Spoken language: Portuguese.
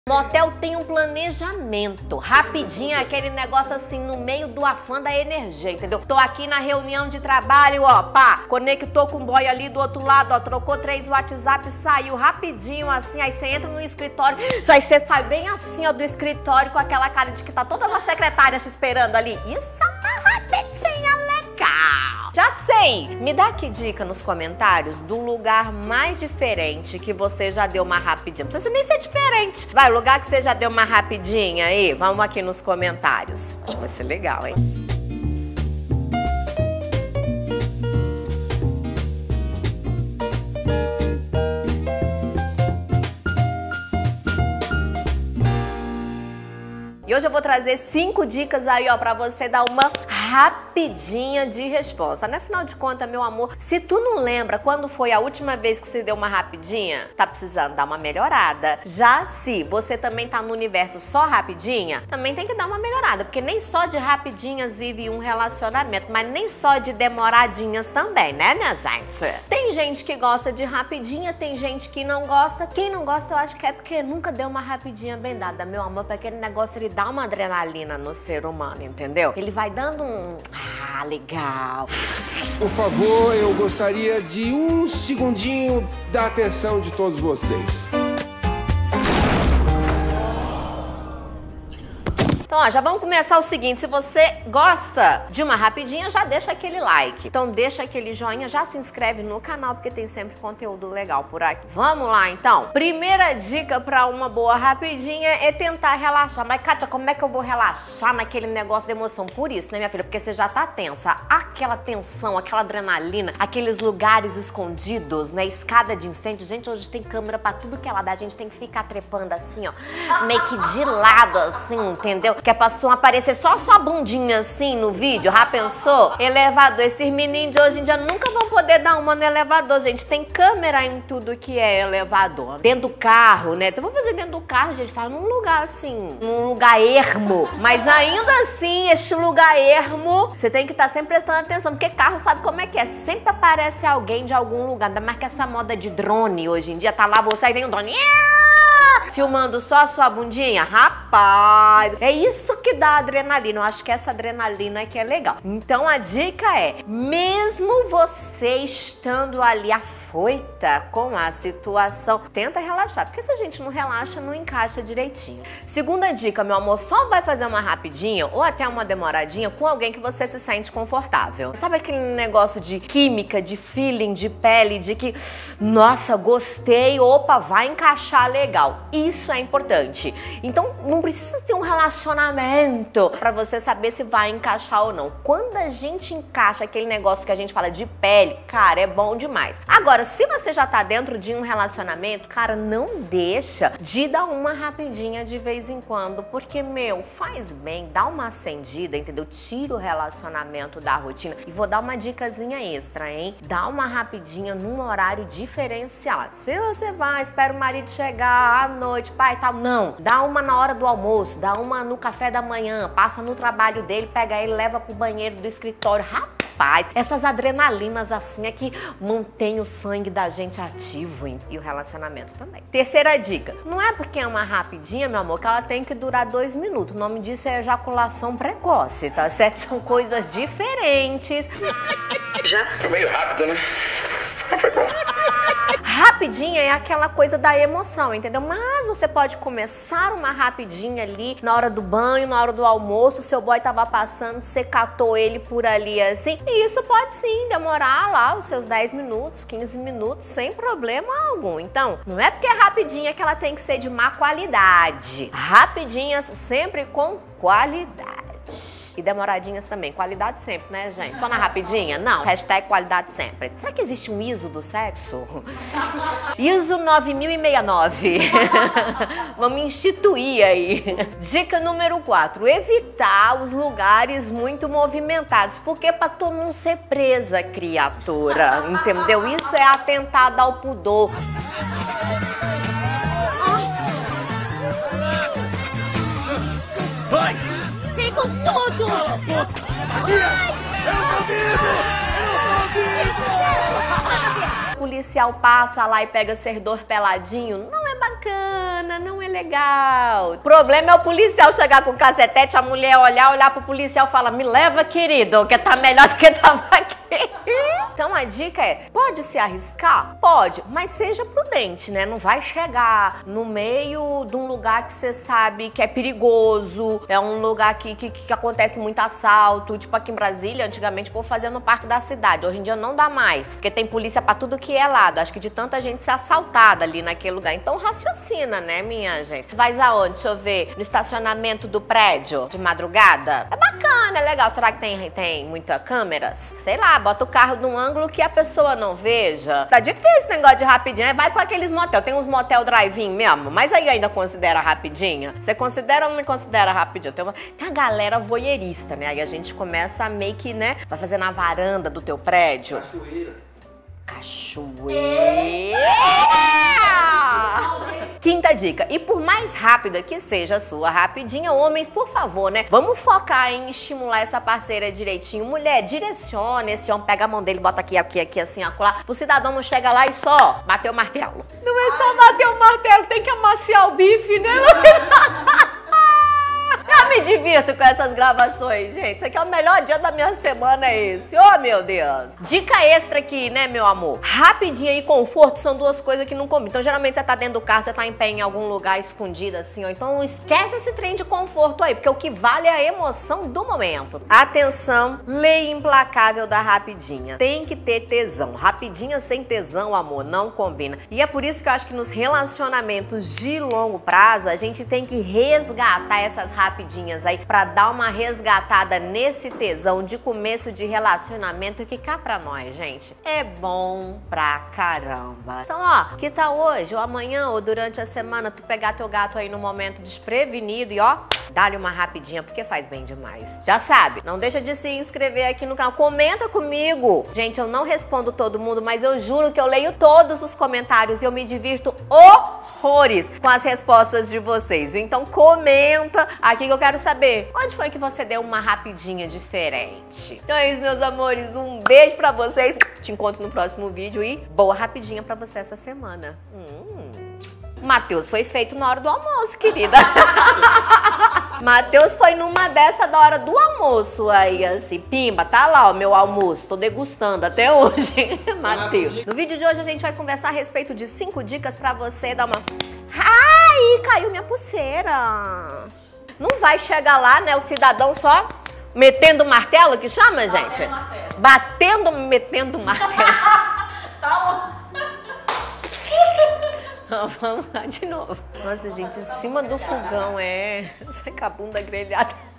Motel tem um planejamento, rapidinho, aquele negócio assim no meio do afã da energia, entendeu? Tô aqui na reunião de trabalho, ó, pá, conectou com o boy ali do outro lado, ó, trocou 3 WhatsApp, saiu rapidinho assim, aí você entra no escritório, aí você sai bem assim, ó, do escritório com aquela cara de que tá todas as secretárias te esperando ali. Isso é uma rapidinha legal! Já sei! Me dá aqui dica nos comentários do lugar mais diferente que você já deu uma rapidinha. Não precisa nem ser diferente. Vai, o lugar que você já deu uma rapidinha aí, vamos aqui nos comentários. Acho que vai ser legal, hein? E hoje eu vou trazer 5 dicas aí, ó, pra você dar uma rapidinha de resposta. Afinal de contas, meu amor, se tu não lembra quando foi a última vez que você deu uma rapidinha, tá precisando dar uma melhorada. Já se você também tá no universo só rapidinha, também tem que dar uma melhorada, porque nem só de rapidinhas vive um relacionamento, mas nem só de demoradinhas também, né, minha gente? Tem gente que gosta de rapidinha, tem gente que não gosta. Quem não gosta, eu acho que é porque nunca deu uma rapidinha bem dada, meu amor, porque aquele negócio ele dá uma adrenalina no ser humano, entendeu? Ele vai dando um... Ah, legal. Por favor, eu gostaria de um segundinho da atenção de todos vocês. Então, ó, já vamos começar o seguinte, se você gosta de uma rapidinha, já deixa aquele like. Então, deixa aquele joinha, já se inscreve no canal, porque tem sempre conteúdo legal por aqui. Vamos lá, então. Primeira dica pra uma boa rapidinha é tentar relaxar. Mas, Kátia, como é que eu vou relaxar naquele negócio de emoção? Por isso, né, minha filha? Porque você já tá tensa. Aquela tensão, aquela adrenalina, aqueles lugares escondidos, né? Escada de incêndio. Gente, hoje tem câmera pra tudo que ela dá. A gente tem que ficar trepando assim, ó, meio que de lado, assim, entendeu? Que é pra aparecer só sua bundinha assim no vídeo, já pensou? Elevador, esses meninos de hoje em dia nunca vão poder dar uma no elevador, gente. Tem câmera em tudo que é elevador. Dentro do carro, né? Então vamos fazer dentro do carro, gente, fala num lugar assim, num lugar ermo. Mas ainda assim, este lugar ermo, você tem que estar sempre prestando atenção, porque carro sabe como é que é. Sempre aparece alguém de algum lugar, ainda mais que essa moda de drone hoje em dia, tá lá você, aí vem um drone... filmando só a sua bundinha, rapaz, é isso que dá adrenalina. Eu acho que essa adrenalina que é legal. Então a dica é, mesmo você estando ali afoita com a situação, tenta relaxar, porque se a gente não relaxa, não encaixa direitinho. Segunda dica, meu amor, só vai fazer uma rapidinha ou até uma demoradinha com alguém que você se sente confortável. Sabe aquele negócio de química, de feeling, de pele, de que, nossa, gostei, opa, vai encaixar legal. Isso é importante. Então, não precisa ter um relacionamento pra você saber se vai encaixar ou não. Quando a gente encaixa aquele negócio que a gente fala de pele, cara, é bom demais. Agora, se você já tá dentro de um relacionamento, cara, não deixa de dar uma rapidinha de vez em quando, porque, meu, faz bem, dá uma acendida, entendeu? Tira o relacionamento da rotina. E vou dar uma dicasinha extra, hein? Dá uma rapidinha num horário diferenciado. Se você vai, espera o marido chegar à noite, pai, tal, não. Dá uma na hora do almoço, dá uma no café da manhã, passa no trabalho dele, pega ele, leva pro banheiro do escritório. Rapaz, essas adrenalinas assim é que mantém o sangue da gente ativo, hein? E o relacionamento também. Terceira dica, não é porque é uma rapidinha, meu amor, que ela tem que durar 2 minutos. O nome disso é ejaculação precoce, tá certo? São coisas diferentes. Já? Foi meio rápido, né? Mas foi bom. Rapidinha é aquela coisa da emoção, entendeu? Mas você pode começar uma rapidinha ali na hora do banho, na hora do almoço, seu boy tava passando, você catou ele por ali assim, e isso pode sim demorar lá os seus 10 minutos, 15 minutos, sem problema algum. Então, não é porque é rapidinha que ela tem que ser de má qualidade. Rapidinhas sempre com qualidade. E demoradinhas também. Qualidade sempre, né, gente? Só na rapidinha? Não. Hashtag qualidade sempre. Será que existe um ISO do sexo? ISO 9069. Vamos instituir aí. Dica número 4. Evitar os lugares muito movimentados. Porque pra tu não ser presa, criatura. Entendeu? Isso é atentado ao pudor. Vem com tudo! O policial passa lá e pega servidor peladinho. Não é bacana, não é legal. O problema é o policial chegar com o cacetete, a mulher olhar pro policial e falar, me leva, querido, que tá melhor do que tava aqui. Então a dica é, pode se arriscar? Pode, mas seja prudente, né? Não vai chegar no meio de um lugar que você sabe que é perigoso, é um lugar que acontece muito assalto, tipo aqui em Brasília, antigamente o povo fazia no Parque da Cidade, hoje em dia não dá mais, porque tem polícia pra tudo que é lado, acho que de tanta gente ser assaltada ali naquele lugar, então raciocina, né, minha gente? Vai aonde? Deixa eu ver, no estacionamento do prédio, de madrugada? É bacana, é legal, será que tem muitas câmeras? Sei lá, bota o carro num ângulo que a pessoa não veja. Tá difícil esse negócio de rapidinha, vai pra aqueles motel, tem uns motel drive-in mesmo, mas aí ainda considera rapidinha? Você considera ou não considera rapidinho? Tem a galera voyeurista, né? Aí a gente começa a meio que, né, vai fazer na varanda do teu prédio. Cachoeira! Quinta dica, e por mais rápida que seja a sua rapidinha, homens, por favor, né? Vamos focar em estimular essa parceira direitinho. Mulher, direciona esse homem, pega a mão dele, bota aqui, assim, acolá. O cidadão não chega lá e só bateu o martelo. Não é só bater o martelo, tem que amaciar o bife, né? Eu me divirto com essas gravações, gente. Isso aqui é o melhor dia da minha semana, é esse. Oh, meu Deus. Dica extra aqui, né, meu amor? Rapidinho e conforto são duas coisas que não combinam. Então, geralmente, você tá dentro do carro, você tá em pé em algum lugar escondido, assim, ó. Então, esquece esse trem de conforto aí, porque o que vale é a emoção do momento. Atenção, lei implacável da rapidinha. Tem que ter tesão. Rapidinha sem tesão, amor, não combina. E é por isso que eu acho que nos relacionamentos de longo prazo, a gente tem que resgatar essas rapidinhas aí pra dar uma resgatada nesse tesão de começo de relacionamento que cá pra nós, gente, é bom pra caramba. Então, ó, que tal hoje, ou amanhã, ou durante a semana, tu pegar teu gato aí no momento desprevenido e ó, dá-lhe uma rapidinha, porque faz bem demais. Já sabe, não deixa de se inscrever aqui no canal, comenta comigo. Gente, eu não respondo todo mundo, mas eu juro que eu leio todos os comentários e eu me divirto horrores com as respostas de vocês, viu? Então comenta aqui que eu quero saber onde foi que você deu uma rapidinha diferente. Então é isso, meus amores, um beijo pra vocês, te encontro no próximo vídeo e boa rapidinha pra você essa semana. Matheus foi feito na hora do almoço, querida. Matheus foi numa dessa da hora do almoço aí, assim, pimba, tá lá ó, meu almoço, tô degustando até hoje, Matheus. No vídeo de hoje a gente vai conversar a respeito de 5 dicas pra você dar uma... Ai, caiu minha pulseira. Não vai chegar lá, né, o cidadão só metendo martelo, que chama, gente? Metendo martelo. Tá louco. Vamos lá de novo. Nossa, gente, em cima do fogão, essa é com a bunda grelhada.